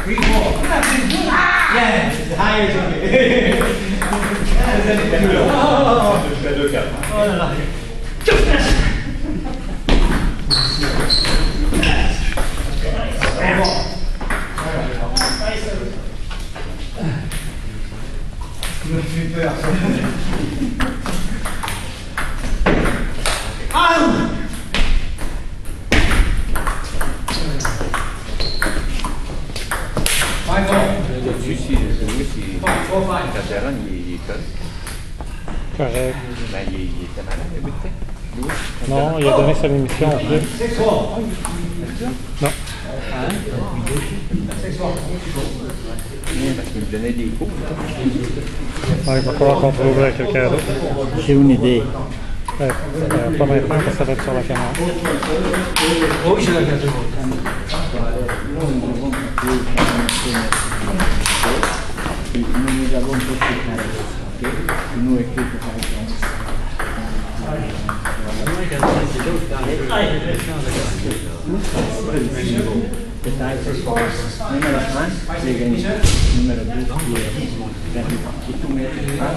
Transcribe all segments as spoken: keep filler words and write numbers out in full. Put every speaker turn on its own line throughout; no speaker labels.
Three, four. Yeah, it's higher than you. deux, quatre. Oh là là. Tu me fais peur. Ah! Five, four.
Sì, sì, lui si... Caterran gli colle.
Correct.
Ben, il il était malade, lui, tu sais.
Non, il a donné sa démission en plus.
Six, four.
Non.
Six, four.
Parce qu'il me donnait des coups.
Ouais, il va falloir qu'on trouve quelqu'un d'autre.
J'ai une idée.
Ouais, euh, pas maintenant, parce que ça va être sur la caméra.
Oh, j'ai la carte.
Nous nous avons tous préparé. Nous équipe par exemple. Numéro un, j'ai gagné. Numéro deux, j'ai gagné. Et tout mes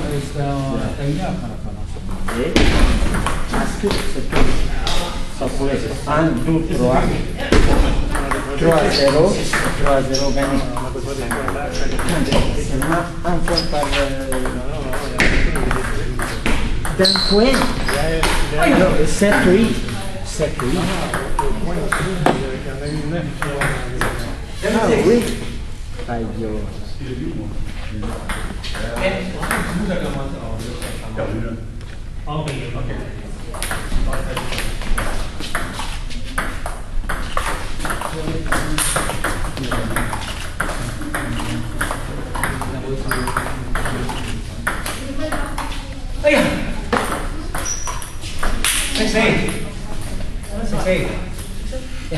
et est-ce que ça pourrait être un, deux, trois, trois zéro, trois zéro gagné. Seulement un point par d'un point. Non, sept huit. sept huit. Ah oui. Aïe.
Hey! Six, eight. Six, eight. Yeah.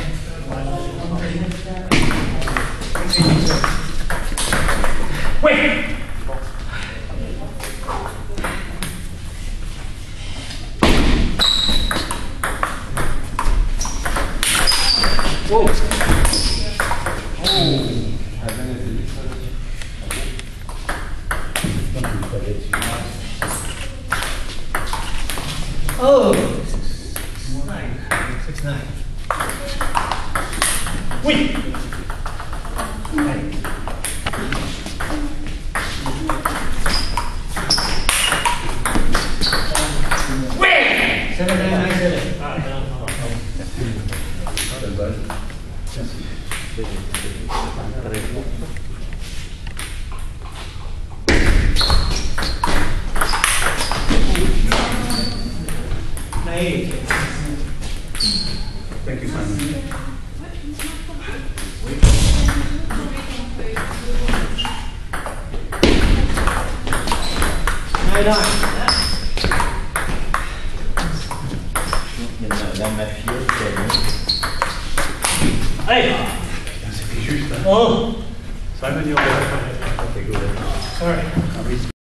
Six, eight. Wait! Whoa! Oh! Oh! Nine. Six, nine. Wait! Nine. Wait! Seven, nine, nine, seven. Ah, no, no, no. Eight.
Thank you, Simon.
Nine, nine.
La mafia,
Allez!
C'était juste, hein?
Oh!
Simon, you're better. Okay, good.
Sorry.